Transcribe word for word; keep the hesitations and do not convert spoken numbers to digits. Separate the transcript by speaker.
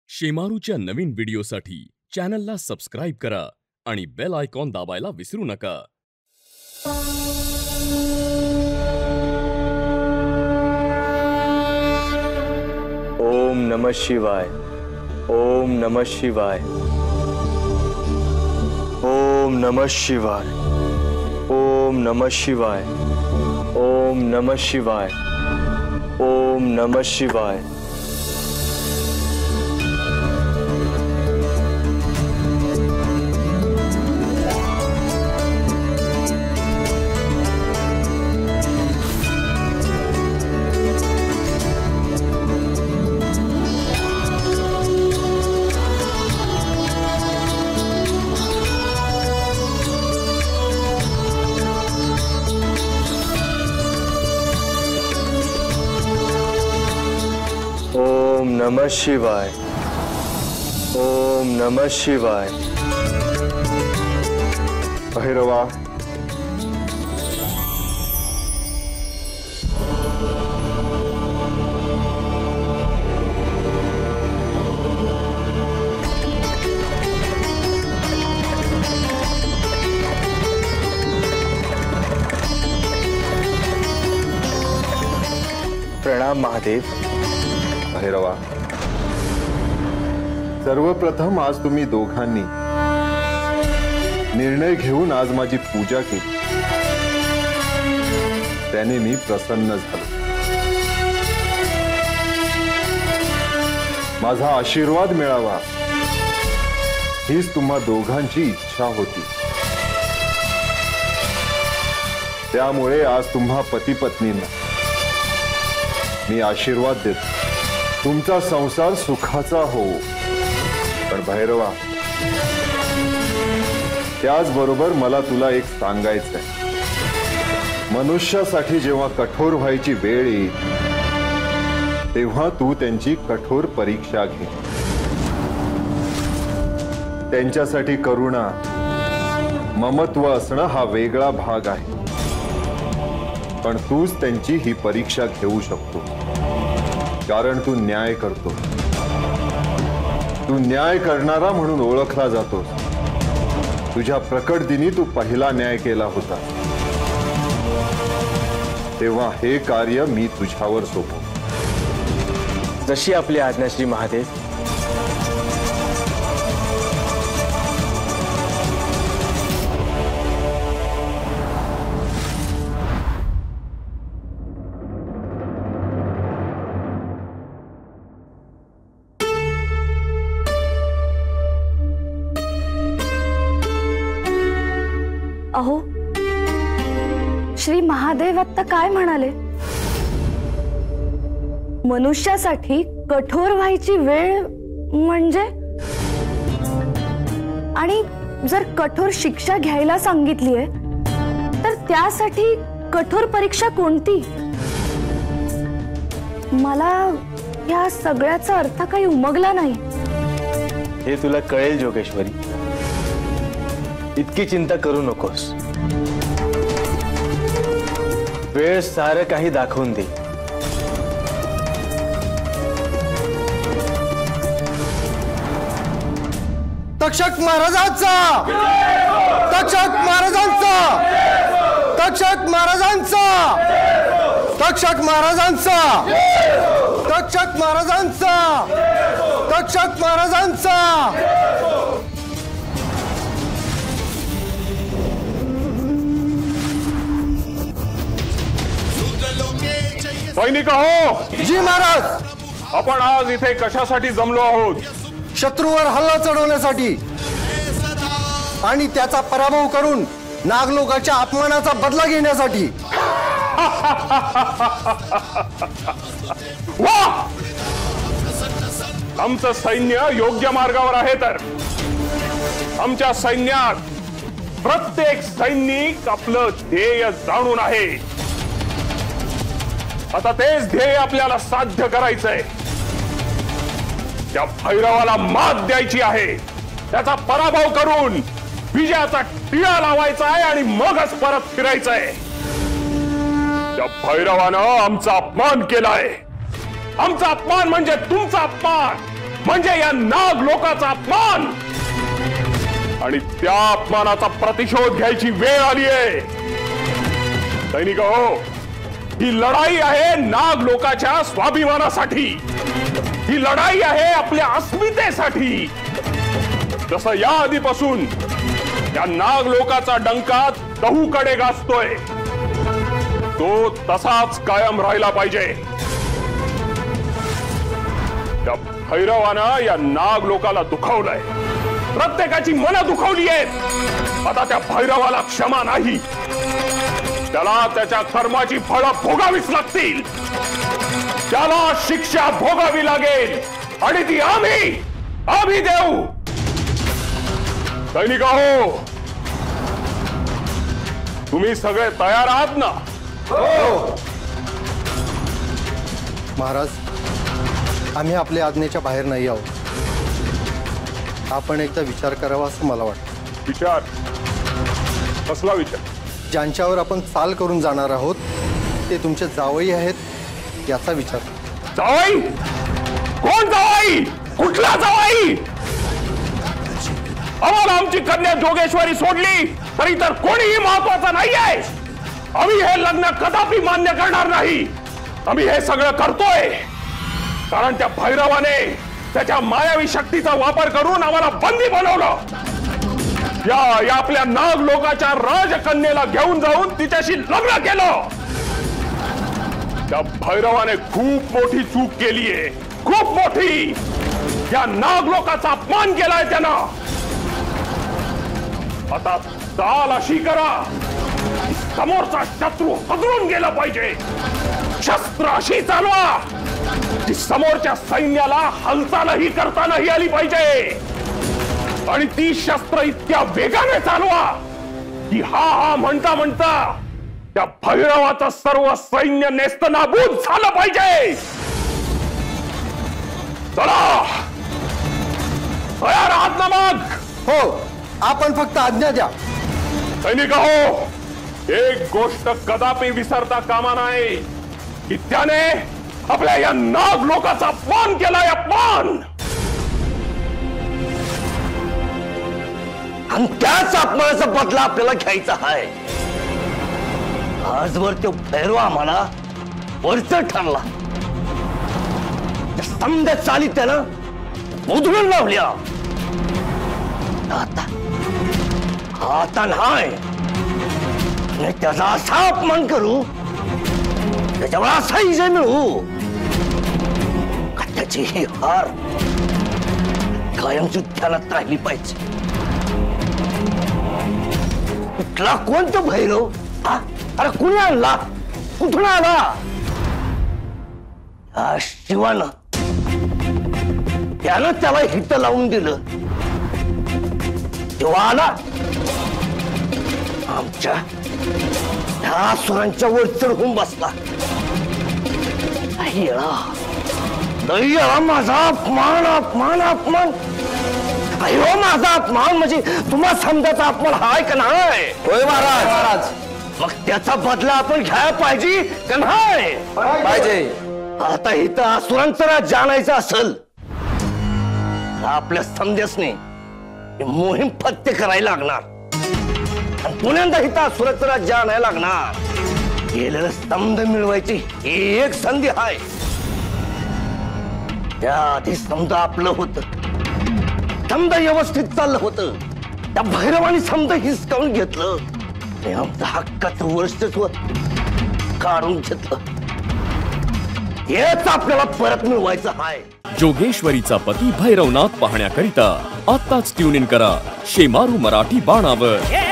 Speaker 1: शेमारूच्या नवीन व्हिडिओसाठी चॅनलला सबस्क्राइब करा आणि बेल आयकॉन दाबायला विसरू नका।
Speaker 2: ओम नमः शिवाय, ओम नमः शिवाय, ओम नमः शिवाय, ओम नमः शिवाय, ओम नमः शिवाय, ओम नमः शिवाय। ओम नमः शिवाय, ओम नमः शिवाय। भैरवा, प्रणाम महादेव।
Speaker 3: भैरवा, सर्वप्रथम आज तुम्ही दोघांनी निर्णय घेऊन आज माझी पूजा केली, त्याने मी प्रसन्न झालो। माझा आशीर्वाद मिळावा हीच तुम्हा दोघांची इच्छा होती, त्यामुळे आज तुम्हा पती पत्नींना मी आशीर्वाद देतो, तुमचा संसार सुखाचा हो। पण भैरवा, त्याचबरोबर मला तुला एक सांगायचं आहे, मनुष्यासाठी जेव्हा कठोर व्हायची वेळ येईल तेव्हा तू त्यांची कठोर परीक्षा घे। त्यांच्यासाठी करुणा, ममत्व असणं हा वेगळा भाग आहे, पण तूच त्यांची ही परीक्षा घेऊ शकतो, कारण तू न्याय करतो, तू न्याय करणारा म्हणून ओळखला जातोस। तुझ्या प्रकट दिनी तू पहिला न्याय केला होता, तेव्हा हे कार्य मी तुझ्यावर सोपवतो।
Speaker 2: जशी आपली आज्ञा श्री महादेव।
Speaker 4: अहो, श्री महादेव आता काय म्हणाले? मनुष्यासाठी कठोर व्हायची वेळ म्हणजे? आणि जर कठोर शिक्षा घ्यायला सांगितलीये तर त्यासाठी कठोर परीक्षा कोणती? मला या सगळ्याचा अर्थ काही उमगला नाही।
Speaker 2: हे तुला कळेल जोगेश्वरी, इतकी चिंता करू नकोस। वेळ सारं काही दाखवून दे।
Speaker 5: तक्षक महाराजांचा, तक्षक महाराजांचा, तक्षक महाराजांचा, तक्षक महाराजांचा, तक्षक महाराजांचा, तक्षक महाराजांचा।
Speaker 6: सैनिक हो,
Speaker 5: जी महाराज।
Speaker 6: आपण आज इथे कशासाठी जमलो आहोत?
Speaker 5: शत्रूवर हल्ला चढवण्यासाठी आणि त्याचा पराभव करून नागलोकाच्या अपमानाचा बदला घेण्यासाठी।
Speaker 6: वाह! आमचं सैन्य योग्य मार्गावर आहे, तर आमच्या सैन्यात प्रत्येक सैनिक आपलं ध्येय जाणून आहे। आता तेच ध्येय आपल्याला साध्य करायचंय। त्या भैरवाला मात द्यायची आहे, त्याचा पराभव करून विजयाचा टिळा लावायचा आहे आणि मगच परत फिरायचंय। त्या भैरवानं आमचा अपमान केलाय, आमचा अपमान म्हणजे तुमचा अपमान। म्हणजे या नाग लोकाचा अपमान, आणि त्या अपमानाचा प्रतिशोध घ्यायची वेळ आली आहे. सैनिक हो, ही लढाई आहे नाग लोकाच्या स्वाभिमानासाठी, ही लढाई आहे आपल्या अस्मितेसाठी. जसं या आधीपासून या नाग लोकाचा डंका तहूकडे गाजतोय, तो तसाच कायम राहिला पाहिजे. त्या भैरवानं या नाग लोकाला दुखावलंय, प्रत्येकाची मनं दुखावली आहेत. आता त्या भैरवाला क्षमा नाही, त्याला त्याच्या कर्माची फळं भोगावीच लागतील. त्याला शिक्षा भोगावी लागेल, आणि ती आम्ही आम्ही देऊ. सैनिक हो, तुम्ही सगळे तयार आहात ना?
Speaker 5: हो महाराज, आम्ही आपल्या आज्ञेच्या बाहेर नाही आहोत. आपण एकदा विचार करावा असं मला वाटतं.
Speaker 6: विचार? कसला विचार?
Speaker 5: ज्यांच्यावर आपण चाल करून जाणार आहोत ते तुमचे जावई आहेत याचा विचार.
Speaker 6: जावई? कोण जावई? कुठला जावई? आम्हाला आमची कन्या जोगेश्वरी सोडली तरी तर कोणीही महत्वाचं नाहीये. आम्ही हे लग्न कदापि मान्य करणार नाही. आम्ही हे सगळं करतोय कारण त्या भैरवाने त्याच्या मायावी शक्तीचा वापर करून आम्हाला बंदी बनवलं. या, या आपल्या नाग लोकाच्या राजकन्येला घेऊन जाऊन तिच्याशी लग्न केलं. त्या भैरवाने खूप मोठी चूक केलीये, खूप मोठी. या नाग लोकाचा अपमान केलाय त्यानं. आता चाल अशी करा, समोरचा शत्रू हदरून गेला पाहिजे. शस्त्र अशी चालवा की समोरच्या सैन्याला हालचालही करता नाही आली पाहिजे, आणि ती शस्त्र इतक्या वेगाने चालवा की हा हा म्हणता म्हणता त्या भैरवाचं सर्व सैन्य नेस्तनाबूद झालं पाहिजे. चला, तयार आहात ना मग?
Speaker 5: हो, आपण फक्त आज्ञा द्या.
Speaker 6: सैनिक हो, एक गोष्ट कदापि विसरता कामा नये की त्याने आपल्या या नाग लोकाचा अपमान केलाय. अपमान,
Speaker 7: आणि त्याच अपमानाचा बदला आपल्याला घ्यायचा आहे. आजवर तो भैरवा आम्हाला वरचढ ठरला. समजा चाली त्यानं उधळून लावल्या. आता आता नाही, त्याचा असा अपमान करू, त्याच्यावर असा इजा मिळू का त्याची ही हार कायमची ध्यानात राहिली पाहिजे. कुठला कोणता भैरव? अरे कुणी आणला? कुठून आला? या शिवानं त्यानं त्याला हित लावून दिलं. तेव्हा आला आमच्या त्या सुरांच्या वर चढून बसला. माझा अपमान अपमान अपमान अयो माझा अपमान म्हणजे तुम्हा समजाचा अपमान हाय का नाही?
Speaker 5: होय महाराज. महाराज,
Speaker 7: मग त्याचा बदला आपण घ्यायला पाहिजे का नाही?
Speaker 5: पाहिजे.
Speaker 7: आता इथं असुरांचं राज्य आणायचं असेल आपल्या समजासने मोहीम फत्ते करायला लागणार, आणि पुण्यांदा इथं असुरांचं राज्य आणायला लागणार. गेलेलं स्तंभ मिळवायची एक संधी आहे. त्याआधी समजा आपलं होतं, समजा व्यवस्थित चाललं होतं. त्या भैरवानी समजा हिसकावून घेतलं, आमचं हक्काचं वर्चस्व काढून घेतलं. हेच आपल्याला परत मिळवायचं आहे.
Speaker 1: जोगेश्वरीचा पती भैरवनाथ पाहण्याकरिता आत्ताच ट्यून इन करा शेमारू मराठी बाणावर.